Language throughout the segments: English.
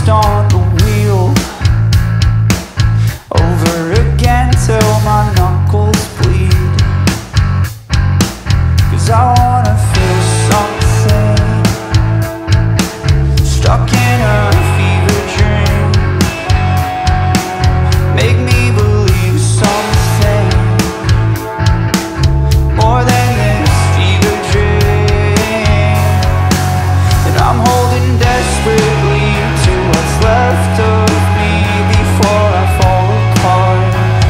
focused on the wheel over again till my knuckles bleed. 'Cause I wanna feel something, stuck in a fever dream. Make me believe something more than this fever dream. And I'm holding desperately to what's left of me before I fall apart,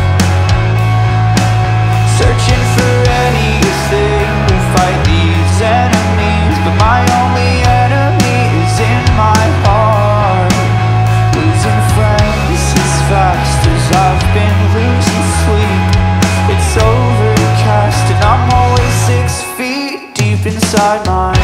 searching for anything to fight these enemies, but my only enemy is in my heart. Losing friends as fast as I've been losing sleep. It's overcast and I'm always 6 feet deep inside my